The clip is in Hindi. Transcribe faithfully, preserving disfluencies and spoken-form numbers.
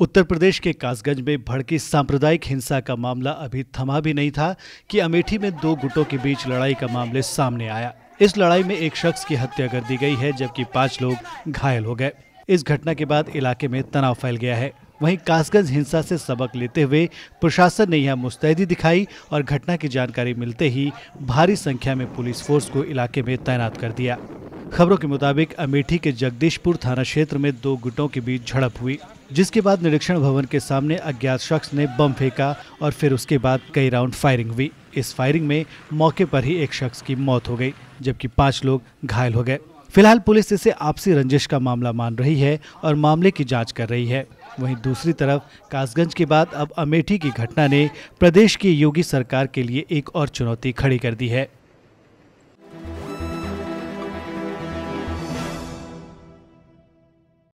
उत्तर प्रदेश के कासगंज में भड़की सांप्रदायिक हिंसा का मामला अभी थमा भी नहीं था कि अमेठी में दो गुटों के बीच लड़ाई का मामले सामने आया। इस लड़ाई में एक शख्स की हत्या कर दी गई है, जबकि पांच लोग घायल हो गए। इस घटना के बाद इलाके में तनाव फैल गया है। वहीं कासगंज हिंसा से सबक लेते हुए प्रशासन ने यहां मुस्तैदी दिखाई और घटना की जानकारी मिलते ही भारी संख्या में पुलिस फोर्स को इलाके में तैनात कर दिया। खबरों के मुताबिक अमेठी के जगदीशपुर थाना क्षेत्र में दो गुटों के बीच झड़प हुई, जिसके बाद निरीक्षण भवन के सामने अज्ञात शख्स ने बम फेंका और फिर उसके बाद कई राउंड फायरिंग हुई। इस फायरिंग में मौके पर ही एक शख्स की मौत हो गई, जबकि पांच लोग घायल हो गए। फिलहाल पुलिस इसे आपसी रंजिश का मामला मान रही है और मामले की जांच कर रही है। वहीं दूसरी तरफ कासगंज के बाद अब अमेठी की घटना ने प्रदेश की योगी सरकार के लिए एक और चुनौती खड़ी कर दी है।